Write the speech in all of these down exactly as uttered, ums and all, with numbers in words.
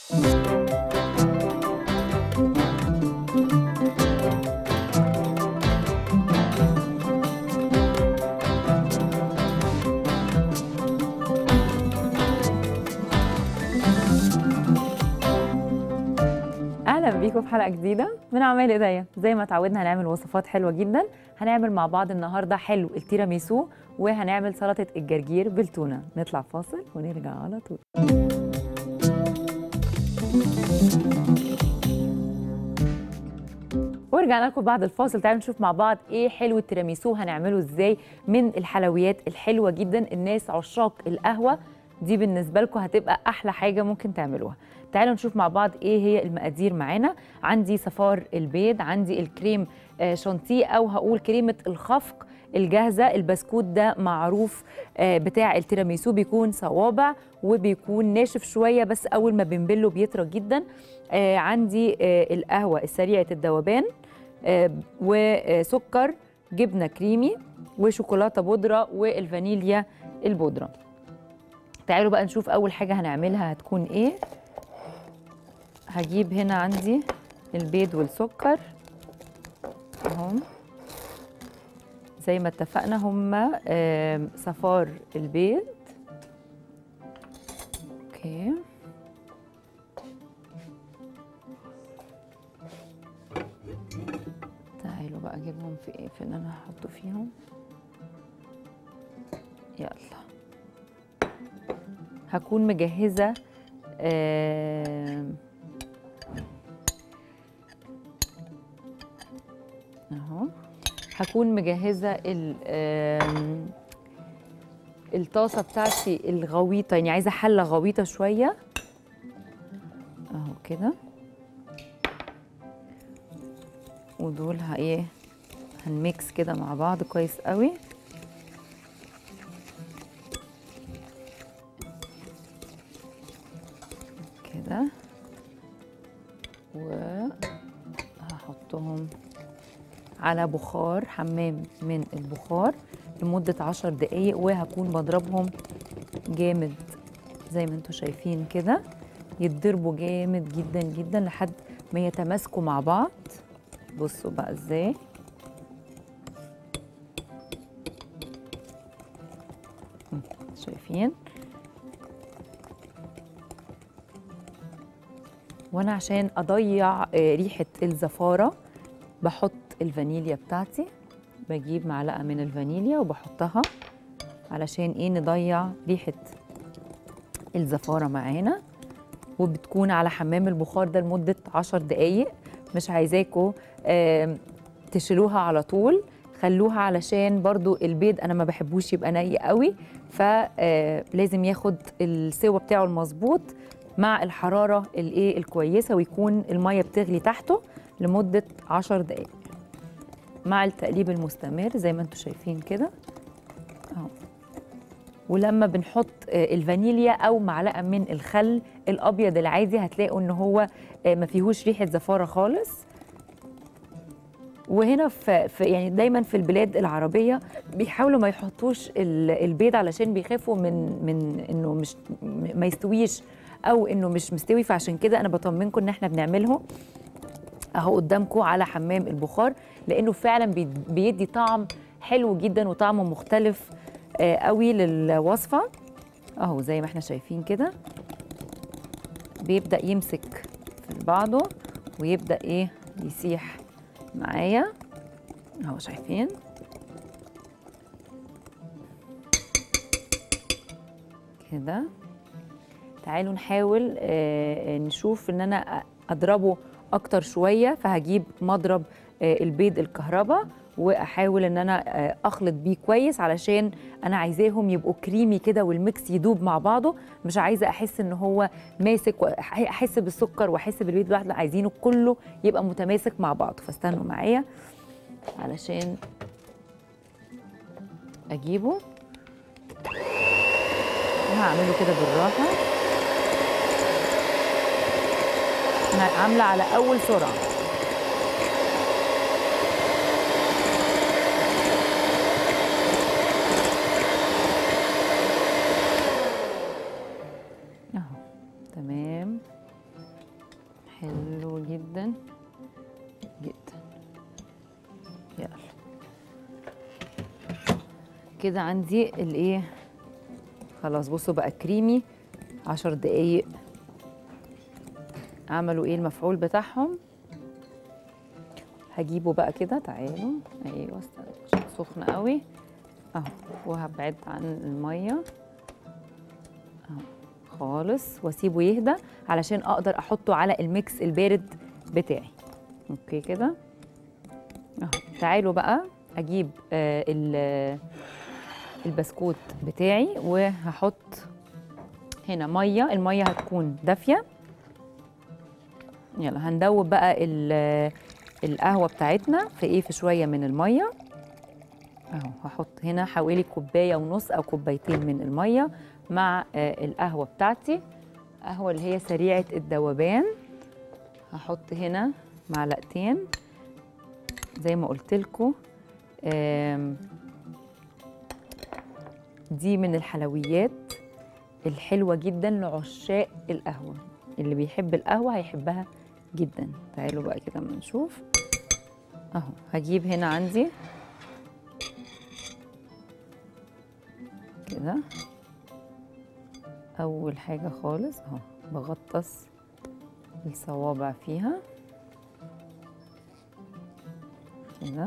اهلا بيكم في حلقه جديده من اعمال ايديا. زي ما اتعودنا هنعمل وصفات حلوه جدا. هنعمل مع بعض النهارده حلو التيراميسو، وهنعمل سلطه الجرجير بالتونه. نطلع فاصل ونرجع على طول. ورجعنا لكم بعد الفاصل. تعالوا نشوف مع بعض ايه حلو التيراميسو هنعمله ازاي. من الحلويات الحلوه جدا، الناس عشاق القهوه دي بالنسبه لكم هتبقى احلى حاجه ممكن تعملوها. تعالوا نشوف مع بعض ايه هي المقادير معانا. عندي صفار البيض، عندي الكريم شانتيه او هقول كريمه الخفق الجاهزه. البسكوت ده معروف بتاع التيراميسو، بيكون صوابع وبيكون ناشف شويه، بس اول ما بنبله بيطرى جدا. عندي القهوه السريعه الذوبان، وسكر، جبنه كريمي، وشوكولاته بودره، والفانيليا البودره. تعالوا بقى نشوف اول حاجه هنعملها هتكون ايه. هجيب هنا عندي البيض والسكر اهو زي ما اتفقنا، هما صفار البيض. اوكي، تعالوا بقى اجيبهم في ايه، في ان انا هحطه فيهم. يلا، هكون مجهزه آه اهو هكون مجهزه الطاسه بتاعتي الغويطه، يعني عايزه حله غويطه شويه اهو كده. ودول ايه هنميكس كده مع بعض كويس قوي. كده، وهحطهم على بخار حمام من البخار لمدة عشر دقايق، وهكون بضربهم جامد زي ما انتوا شايفين كده. يتضربوا جامد جدا جدا لحد ما يتماسكوا مع بعض. بصوا بقى ازاي. شايفين؟ وانا عشان اضيع ريحة الزفارة بحط الفانيليا بتاعتي. بجيب معلقه من الفانيليا وبحطها علشان ايه نضيع ريحه الزفاره معانا. وبتكون على حمام البخار ده لمده عشر دقايق. مش عايزاكم آه تشيلوها على طول، خلوها علشان برضو البيض انا ما بحبوش يبقى ني قوي، فلازم ياخد السوا بتاعه المظبوط مع الحراره الايه الكويسه، ويكون الميه بتغلي تحته لمده عشر دقايق مع التقليب المستمر زي ما انتم شايفين كده اهو. ولما بنحط الفانيليا او معلقه من الخل الابيض العادي هتلاقوا ان هو ما فيهوش ريحه زفاره خالص. وهنا في يعني دايما في البلاد العربيه بيحاولوا ما يحطوش البيض علشان بيخافوا من من انه مش ما يستويش او انه مش مستوي، فعشان كده انا بطمنكم ان احنا بنعمله اهو قدامكم على حمام البخار، لانه فعلا بيدي طعم حلو جدا وطعم مختلف آه قوي للوصفه اهو. زي ما احنا شايفين كده بيبدا يمسك في بعضه ويبدا ايه يسيح معايا اهو. شايفين كده؟ تعالوا نحاول آه نشوف ان انا اضربه اكتر شويه. فهجيب مضرب البيض الكهرباء واحاول ان انا اخلط بيه كويس، علشان انا عايزاهم يبقوا كريمي كده والميكس يدوب مع بعضه. مش عايزه احس ان هو ماسك، واحس بالسكر واحس بالبيض لوحده، عايزينه كله يبقى متماسك مع بعضه. فاستنوا معايا علشان اجيبه. هعمله كده بالراحه، انا عامله على اول سرعه. اهو تمام حلو جدا جدا. يلا كده عندي الايه خلاص. بصوا بقى كريمي. عشر دقايق عملوا ايه المفعول بتاعهم. هجيبه بقى كده، تعالوا. ايوه استنى عشان سخن قوي اهو. وهبعد عن الميه اهو خالص واسيبه يهدى علشان اقدر احطه على الميكس البارد بتاعي. اوكي كده اهو. تعالوا بقى اجيب آه البسكوت بتاعي وهحط هنا ميه. الميه هتكون دافيه. يلا هندوب بقى القهوه بتاعتنا في ايه في شويه من الميه اهو. هحط هنا حوالي كوبايه ونص او كوبايتين من الميه مع آه القهوه بتاعتي، قهوه اللي هي سريعه الذوبان. هحط هنا معلقتين زي ما قلت لكم. دي من الحلويات الحلوه جدا لعشاق القهوه. اللي بيحب القهوه هيحبها جدا. تعالوا بقى كده اما نشوف اهو. هجيب هنا عندي كده اول حاجه خالص اهو. بغطس الصوابع فيها كده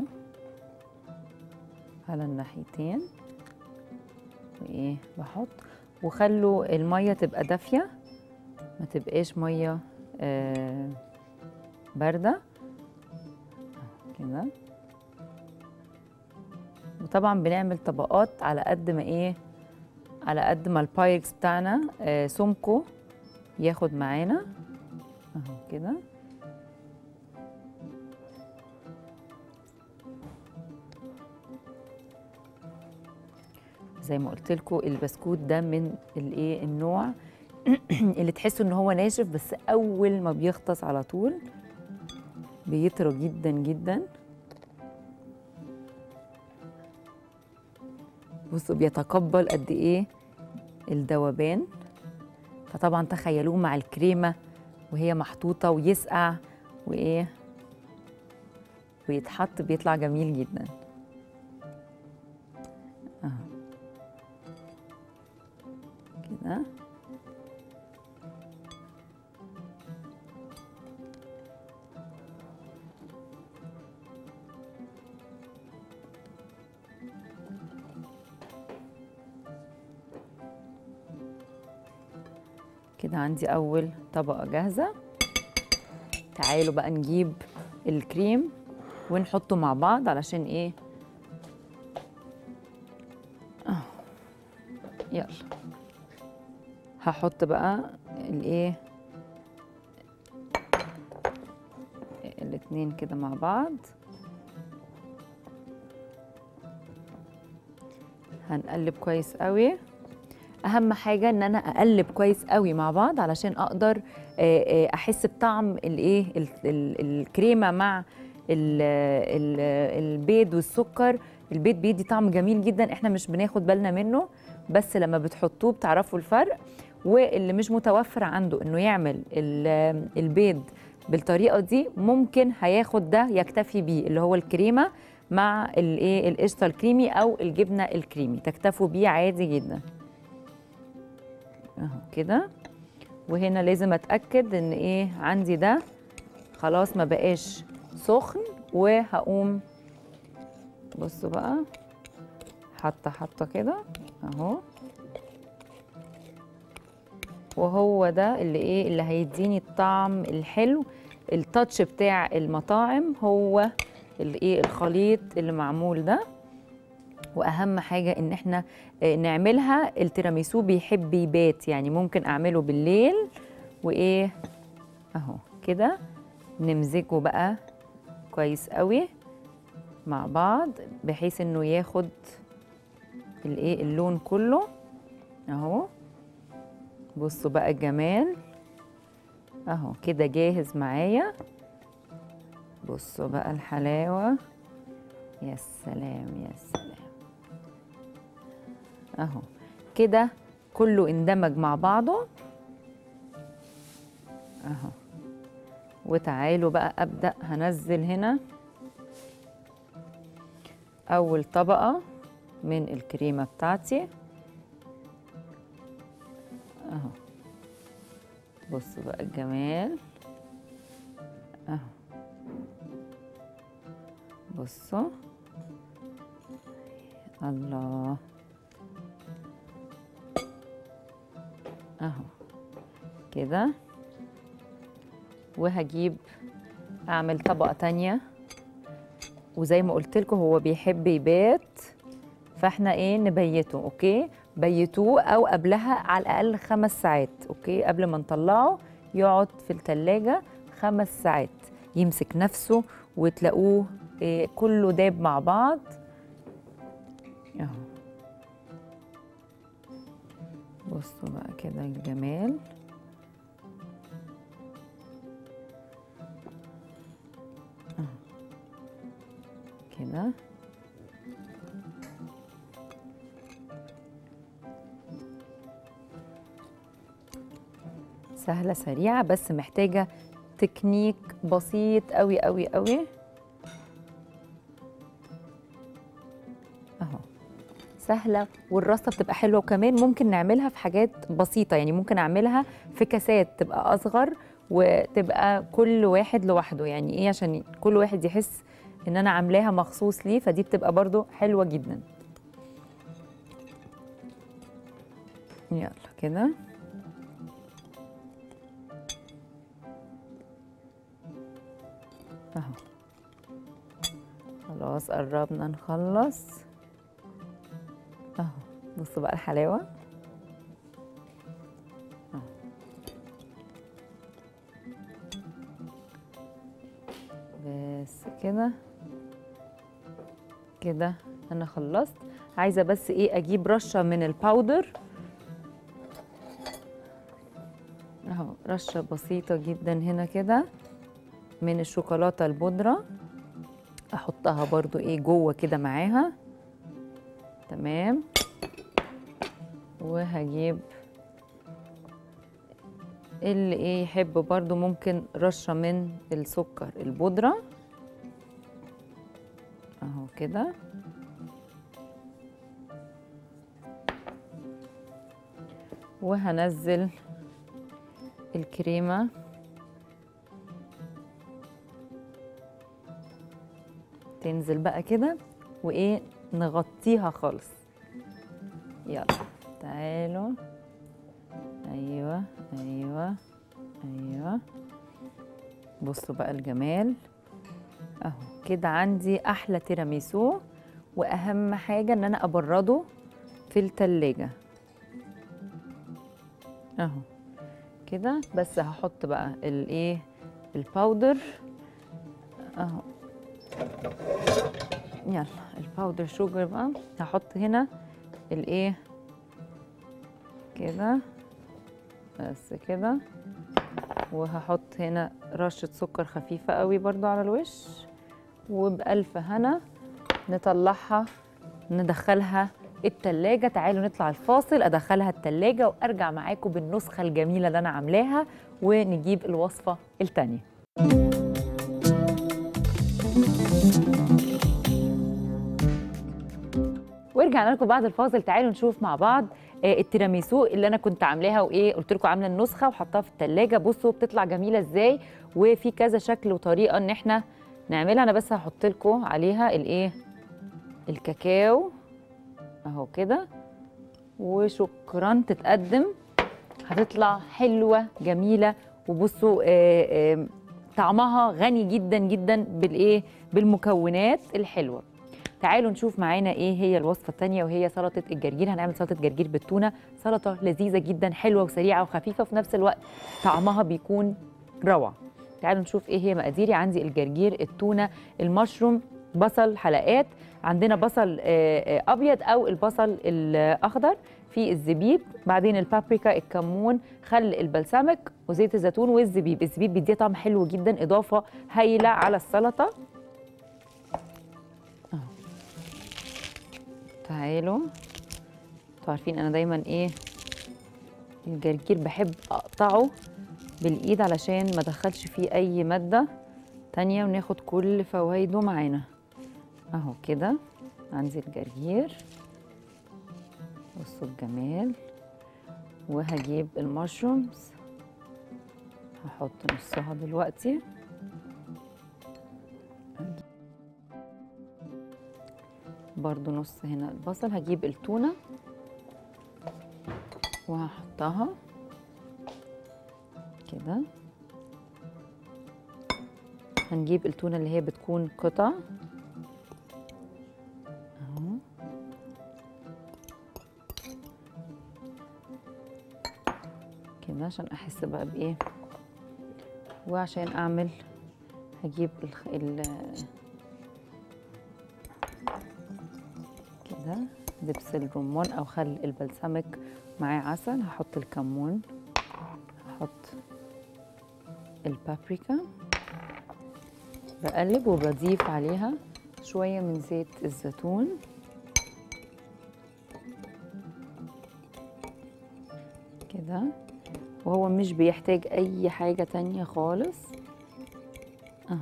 على الناحيتين وايه بحط. وخلوا الميه تبقى دافيه ما تبقاش ميه آه بارده كده. وطبعا بنعمل طبقات على قد ما ايه على قد ما البايركس بتاعنا آه سمكه ياخد معانا اهو كده. زي ما قلت لكم البسكوت ده من الايه النوع اللي تحسوا ان هو ناشف بس اول ما بيغطس على طول بيطرى جدا جدا. بصوا بيتقبل قد ايه الذوبان. فطبعا تخيلوه مع الكريمه وهي محطوطه ويسقع وايه ويتحط بيطلع جميل جدا اهو كده. كده عندي اول طبقه جاهزه. تعالوا بقى نجيب الكريم ونحطه مع بعض علشان ايه اه. يلا هحط بقى الايه الاتنين كده مع بعض. هنقلب كويس قوي. اهم حاجه ان انا اقلب كويس قوي مع بعض علشان اقدر احس بطعم الايه الكريمه مع ال ال البيض والسكر. البيض بيدي طعم جميل جدا احنا مش بناخد بالنا منه، بس لما بتحطوه بتعرفوا الفرق. واللي مش متوفر عنده انه يعمل البيض بالطريقه دي ممكن هياخد ده يكتفي بيه اللي هو الكريمه مع الايه القشطه الكريمي او الجبنه الكريمي، تكتفوا بيه عادي جدا اهو كده. وهنا لازم اتاكد ان ايه عندي ده خلاص ما بقاش سخن. وهقوم بصوا بقى حاطه حاطه كده اهو. وهو ده اللي ايه اللي هيديني الطعم الحلو التاتش بتاع المطاعم، هو الايه الخليط اللي معمول ده. واهم حاجه ان احنا نعملها. التيراميسو بيحب يبات، يعني ممكن اعمله بالليل وايه اهو كده. نمزجه بقى كويس قوي مع بعض بحيث انه ياخد الايه اللون كله اهو. بصوا بقى الجمال اهو كده جاهز معايا. بصوا بقى الحلاوه، يا سلام يا سلام اهو كده كله اندمج مع بعضه اهو. وتعالوا بقى ابدا هنزل هنا اول طبقه من الكريمه بتاعتي اهو. بصوا بقى الجمال اهو، بصوا الله اهو كده. وهجيب اعمل طبقة تانية، وزي ما قلت لكم هو بيحب يبات، فاحنا ايه نبيته. اوكي بيتوه او قبلها على الاقل خمس ساعات. اوكي قبل ما نطلعه يقعد في التلاجة خمس ساعات يمسك نفسه وتلاقوه إيه كله داب مع بعض اهو. بصوا بقى كده الجمال اهو كده. سهلة سريعة بس محتاجة تكنيك بسيط قوي قوي قوي اهو. سهلة والرصة بتبقى حلوة، وكمان ممكن نعملها في حاجات بسيطة، يعني ممكن أعملها في كاسات تبقى أصغر وتبقى كل واحد لوحده، يعني إيه عشان كل واحد يحس إن أنا عاملاها مخصوص ليه، فدي بتبقى برضو حلوة جدا. يلا كده اهو. خلاص قربنا نخلص اهو. بصوا بقى الحلاوه اهو. بس كده كده انا خلصت. عايزه بس ايه اجيب رشه من الباودر اهو، رشه بسيطه جدا هنا كده من الشوكولاته البودره، احطها برضو ايه جوه كده معاها. تمام. وهجيب اللي ايه يحب برضو ممكن رشه من السكر البودره اهو كده. وهنزل الكريمه تنزل بقى كده وايه نغطيها خالص. يلا تعالوا ايوه ايوه ايوه. بصوا بقى الجمال اهو كده. عندي احلى تيراميسو، واهم حاجه ان انا ابرده في التلاجة اهو كده. بس هحط بقى الايه الباودر اهو. يلا الباودر شوجر بقى هحط هنا الايه كده بس كده. وهحط هنا رشة سكر خفيفة قوي برضو على الوش، وبألف هنا نطلعها ندخلها التلاجة. تعالوا نطلع الفاصل ادخلها التلاجة وارجع معاكم بالنسخة الجميلة اللي انا عاملاها ونجيب الوصفة التانية. ورجعنا لكم بعد الفاصل. تعالوا نشوف مع بعض التيراميسو اللي انا كنت عاملاها وايه قلت لكم عامله النسخه وحطها في الثلاجه. بصوا بتطلع جميله ازاي، وفي كذا شكل وطريقه ان احنا نعملها. انا بس هحط لكم عليها الايه الكاكاو اهو كده وشكرا. تتقدم هتطلع حلوه جميله. وبصوا آآ آآ طعمها غني جدا جدا بالايه بالمكونات الحلوه. تعالوا نشوف معانا ايه هي الوصفه الثانيه، وهي سلطه الجرجير. هنعمل سلطه جرجير بالتونه، سلطه لذيذه جدا حلوه وسريعه وخفيفه وفي نفس الوقت طعمها بيكون روعه. تعالوا نشوف ايه هي مقاديري. عندي الجرجير، التونه، المشروم، بصل حلقات، عندنا بصل ابيض او البصل الاخضر، في الزبيب، بعدين البابريكا، الكمون، خل البلسمك، وزيت الزيتون والزبيب. الزبيب بيديه طعم حلو جدا، اضافه هايله على السلطه. تعالوا انتوا عارفين انا دايما ايه الجرجير بحب اقطعه بالايد علشان ما ادخلش فيه اي ماده تانية وناخد كل فوائده معانا. اهو كده عندي الجرجير، بصوا الجمال. وهجيب المشرومز هحط نصها دلوقتي، برضو نص هنا البصل. هجيب التونة وهحطها كده. هنجيب التونة اللي هي بتكون قطع اهو كده عشان احس بقى بايه. وعشان اعمل هجيب الخ... ال كده دبس الرمان او خل البلسمك معاه عسل. هحط الكمون، هحط البابريكا، بقلب وبضيف عليها شوية من زيت الزيتون كده. وهو مش بيحتاج اي حاجة تانية خالص اه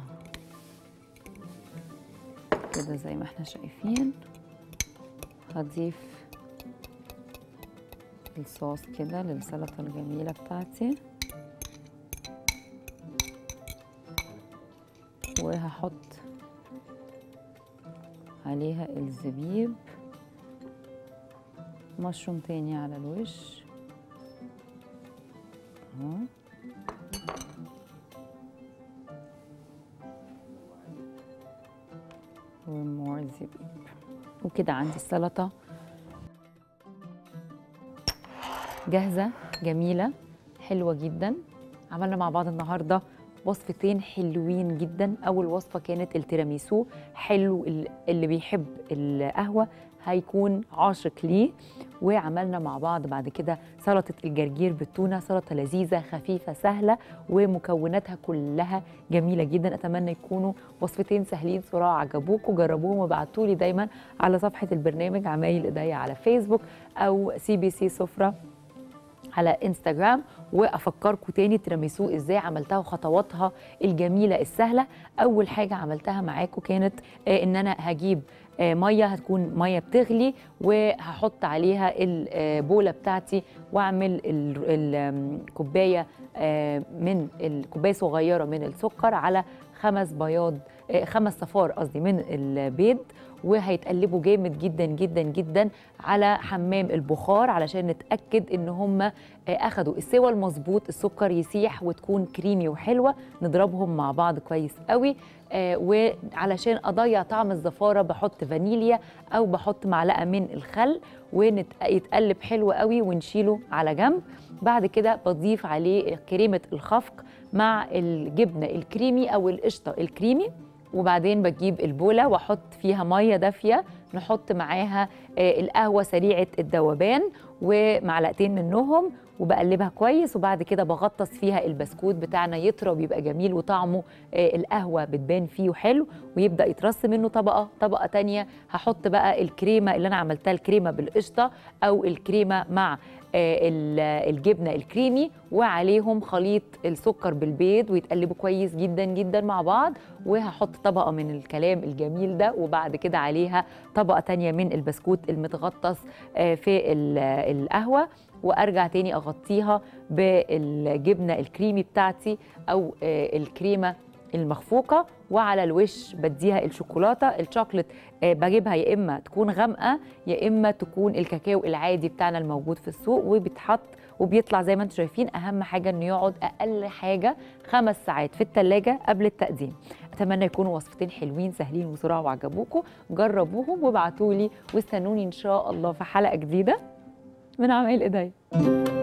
كده زي ما احنا شايفين. هضيف الصوص كده للسلطة الجميلة بتاعتي، وهحط عليها الزبيب، مشروم تاني على الوش اهو. ومور زبيب. وكده عندي السلطة جاهزة جميلة حلوة جدا. عملنا مع بعض النهاردة وصفتين حلوين جدا. أول وصفة كانت التيراميسو، حلو اللي بيحب القهوة هيكون عاشق ليه. وعملنا مع بعض بعد كده سلطة الجرجير بالتونة، سلطة لذيذة خفيفة سهلة ومكوناتها كلها جميلة جدا. أتمنى يكونوا وصفتين سهلين صراحة عجبوكوا. جربوهم وابعتوا لي دايما على صفحة البرنامج عمايل ايديا على فيسبوك أو سي بي سي سفرة على انستجرام. وافكركم تاني تيراميسو ازاي عملتها وخطواتها الجميله السهله. اول حاجه عملتها معاكم كانت آه ان انا هجيب آه ميه، هتكون ميه بتغلي، وهحط عليها البوله بتاعتي واعمل الكوبايه آه من الكوبايه صغيره من السكر على خمس بياض آه خمس صفار قصدي من البيض، وهيتقلبوا جامد جدا جدا جدا على حمام البخار علشان نتأكد ان هم اخدوا السوى المظبوط، السكر يسيح وتكون كريمي وحلوة. نضربهم مع بعض كويس قوي. آه وعلشان اضيع طعم الزفارة بحط فانيليا او بحط معلقة من الخل ويتقلب حلو قوي ونشيله على جنب. بعد كده بضيف عليه كريمة الخفق مع الجبنة الكريمي او القشطة الكريمي. وبعدين بجيب البولة واحط فيها مية دافية، نحط معاها القهوة سريعة الذوبان ومعلقتين منهم وبقلبها كويس. وبعد كده بغطس فيها البسكوت بتاعنا يطرى ويبقى جميل وطعمه القهوة بتبان فيه وحلو، ويبدأ يترص منه طبقة. طبقة تانية هحط بقى الكريمة اللي أنا عملتها، الكريمة بالقشطة أو الكريمة مع الجبنة الكريمي، وعليهم خليط السكر بالبيض ويتقلبوا كويس جدا جدا مع بعض. وهحط طبقة من الكلام الجميل ده، وبعد كده عليها طبقة تانية من البسكوت المتغطس في القهوة، وارجع تاني اغطيها بالجبنة الكريمي بتاعتي او الكريمة المخفوقة. وعلى الوش بديها الشوكولاتة الشوكليت، بجيبها يا إما تكون غامقة يا إما تكون الكاكاو العادي بتاعنا الموجود في السوق، وبيتحط وبيطلع زي ما انتم شايفين. أهم حاجة إنه يقعد أقل حاجة خمس ساعات في التلاجة قبل التقديم. أتمنى يكونوا وصفتين حلوين سهلين وسرعة وعجبوكم. جربوهم وابعتولي واستنوني إن شاء الله في حلقة جديدة من عمايل إيديا.